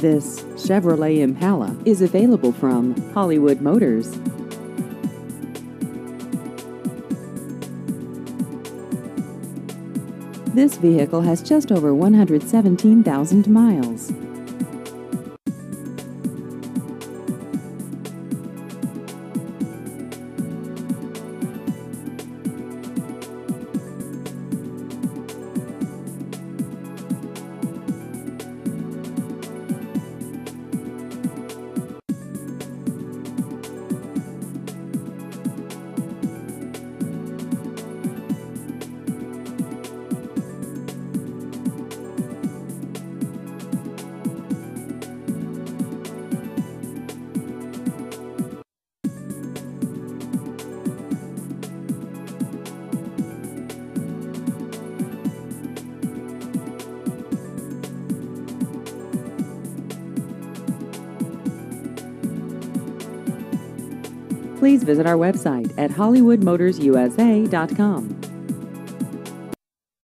This Chevrolet Impala is available from Hollywood Motors. This vehicle has just over 117,000 miles. Please visit our website at hollywoodmotorsusa.com.